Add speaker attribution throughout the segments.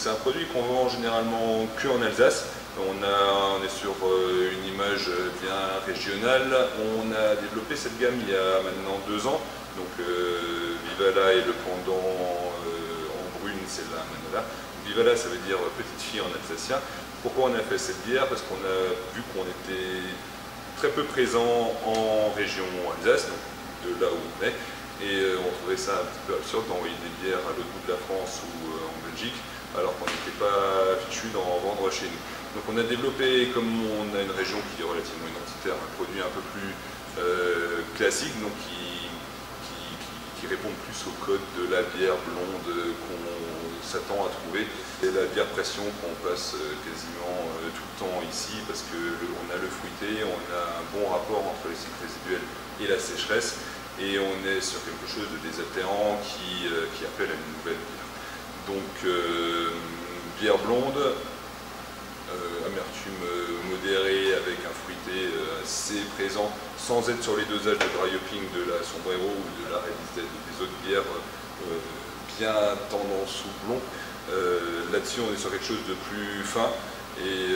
Speaker 1: C'est un produit qu'on vend généralement que en Alsace. On est sur une image bien régionale. On a développé cette gamme il y a maintenant 2 ans. Donc Vivala est le pendant en brune, c'est la Manola. Vivala, ça veut dire petite fille en alsacien. Pourquoi on a fait cette bière? Parce qu'on a vu qu'on était très peu présent en région Alsace, donc de là où on est. Et on trouvait ça un petit peu absurde d'envoyer des bières à l'autre bout de la France ou en Belgique, alors qu'on n'était pas fichu d'en vendre chez nous. Donc on a développé, comme on a une région qui est relativement identitaire, un produit un peu plus classique, donc qui répond plus au code de la bière blonde qu'on s'attend à trouver. Et la bière pression qu'on passe quasiment tout le temps ici, parce qu'on a le fruité, on a un bon rapport entre les cycles résiduels et la sécheresse. Et on est sur quelque chose de désaltérant qui appelle à une nouvelle bière. Donc, bière blonde, amertume modérée avec un fruité assez présent, sans être sur les dosages de dry hopping de la Sombrero ou de la Red des autres bières bien tendance ou blond. Là-dessus, on est sur quelque chose de plus fin et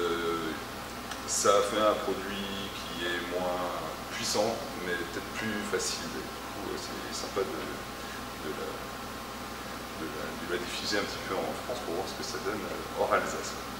Speaker 1: ça fait un produit qui est moins puissant, mais peut-être plus facile. Du coup, c'est sympa de la diffuser un petit peu en France pour voir ce que ça donne hors Alsace.